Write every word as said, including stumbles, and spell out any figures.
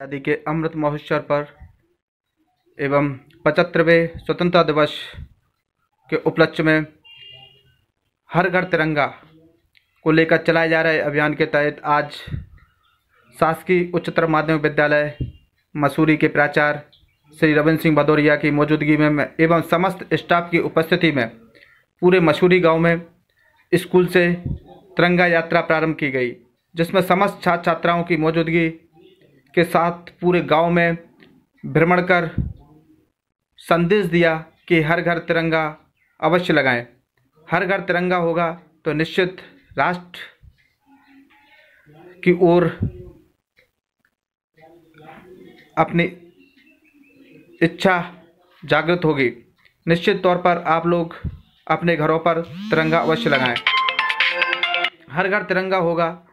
आदि के अमृत महोत्सव पर एवं पचहत्तरवें स्वतंत्रता दिवस के उपलक्ष्य में हर घर तिरंगा को लेकर चलाए जा रहे अभियान के तहत आज शासकीय उच्चतर माध्यमिक विद्यालय मसूरी के प्राचार्य श्री रविंद्र सिंह भदौरिया की मौजूदगी में एवं समस्त स्टाफ की उपस्थिति में पूरे मसूरी गांव में स्कूल से तिरंगा यात्रा प्रारंभ की गई, जिसमें समस्त छात्र छात्राओं की मौजूदगी के साथ पूरे गांव में भ्रमण कर संदेश दिया कि हर घर तिरंगा अवश्य लगाएं। हर घर तिरंगा होगा तो निश्चित राष्ट्र की ओर अपनी इच्छा जागृत होगी। निश्चित तौर पर आप लोग अपने घरों पर तिरंगा अवश्य लगाएं। हर घर तिरंगा होगा